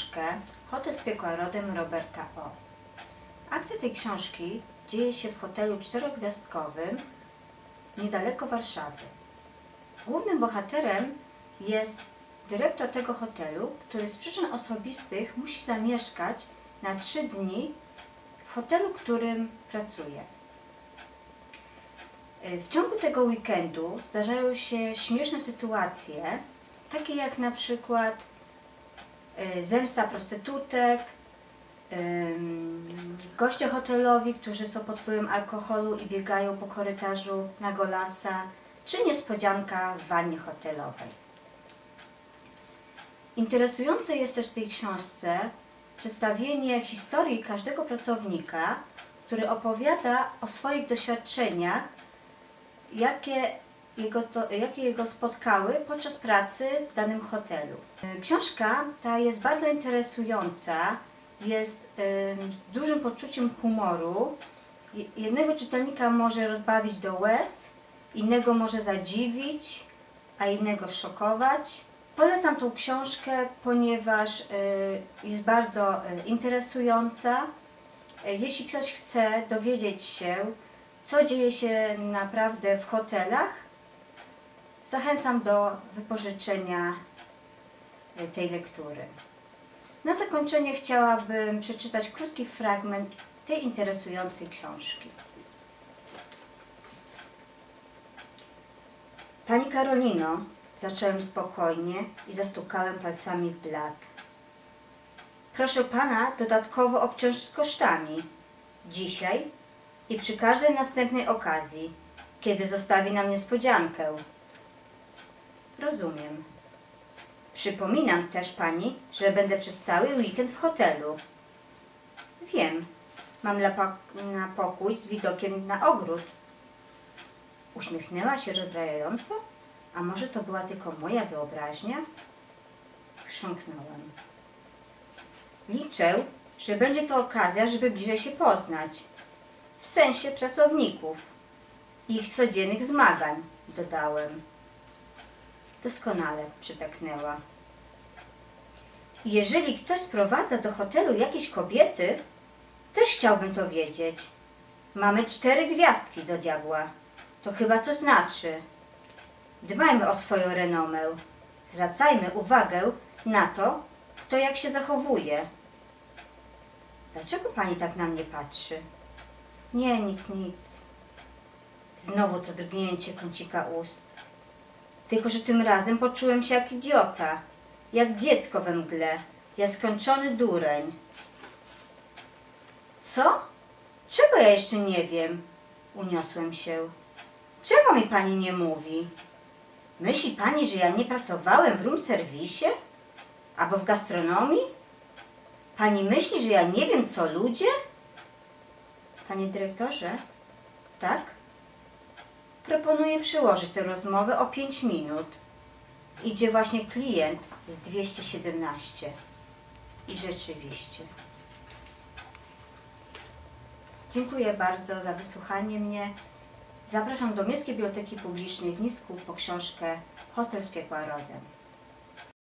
książkę Hotel z piekła rodem Roberta O. Akcja tej książki dzieje się w hotelu czterogwiazdkowym niedaleko Warszawy. Głównym bohaterem jest dyrektor tego hotelu, który z przyczyn osobistych musi zamieszkać na 3 dni w hotelu, w którym pracuje. W ciągu tego weekendu zdarzają się śmieszne sytuacje, takie jak na przykład zemsta prostytutek, goście hotelowi, którzy są pod wpływem alkoholu i biegają po korytarzu na golasa, czy niespodzianka w wannie hotelowej. Interesujące jest też w tej książce przedstawienie historii każdego pracownika, który opowiada o swoich doświadczeniach, jakie jego spotkały podczas pracy w danym hotelu. Książka ta jest bardzo interesująca, jest z dużym poczuciem humoru. Jednego czytelnika może rozbawić do łez, innego może zadziwić, a innego szokować. Polecam tą książkę, ponieważ jest bardzo interesująca. Jeśli ktoś chce dowiedzieć się, co dzieje się naprawdę w hotelach, zachęcam do wypożyczenia tej lektury. Na zakończenie chciałabym przeczytać krótki fragment tej interesującej książki. Pani Karolino, zacząłem spokojnie i zastukałem palcami w blat. Proszę pana dodatkowo obciążyć kosztami. Dzisiaj i przy każdej następnej okazji, kiedy zostawi nam niespodziankę. Rozumiem. Przypominam też pani, że będę przez cały weekend w hotelu. Wiem, mam na pokój z widokiem na ogród. Uśmiechnęła się rozbrajająco, a może to była tylko moja wyobraźnia? Chrząknąłem. Liczę, że będzie to okazja, żeby bliżej się poznać. W sensie pracowników, ich codziennych zmagań, dodałem. Doskonale, przytaknęła. Jeżeli ktoś sprowadza do hotelu jakieś kobiety, też chciałbym to wiedzieć. Mamy 4 gwiazdki do diabła. To chyba coś znaczy. Dbajmy o swoją renomę. Zwracajmy uwagę na to, kto jak się zachowuje. Dlaczego pani tak na mnie patrzy? Nie, nic. Znowu to drgnięcie kącika ust. Tylko że tym razem poczułem się jak idiota, jak dziecko we mgle, jak skończony dureń. Co? Czego ja jeszcze nie wiem? Uniosłem się. Czego mi pani nie mówi? Myśli pani, że ja nie pracowałem w room serwisie? Albo w gastronomii? Pani myśli, że ja nie wiem, co ludzie? Panie dyrektorze? Tak? Proponuję przełożyć tę rozmowę o 5 minut. Idzie właśnie klient z 217. I rzeczywiście. Dziękuję bardzo za wysłuchanie mnie. Zapraszam do Miejskiej Biblioteki Publicznej w Nisku po książkę Hotel z piekła rodem.